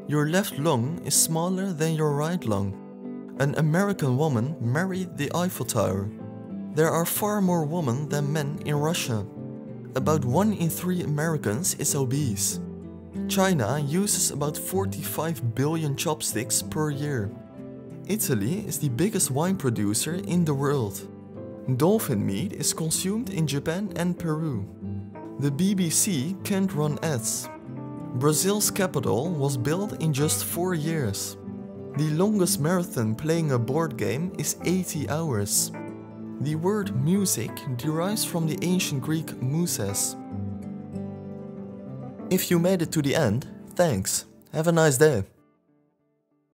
Your left lung is smaller than your right lung. An American woman married the Eiffel Tower. There are far more women than men in Russia. About 1 in 3 Americans is obese. China uses about 45 billion chopsticks per year. Italy is the biggest wine producer in the world. Dolphin meat is consumed in Japan and Peru. The BBC can't run ads. Brazil's capital was built in just 4 years. The longest marathon playing a board game is 80 hours. The word music derives from the ancient Greek muses. If you made it to the end, thanks. Have a nice day.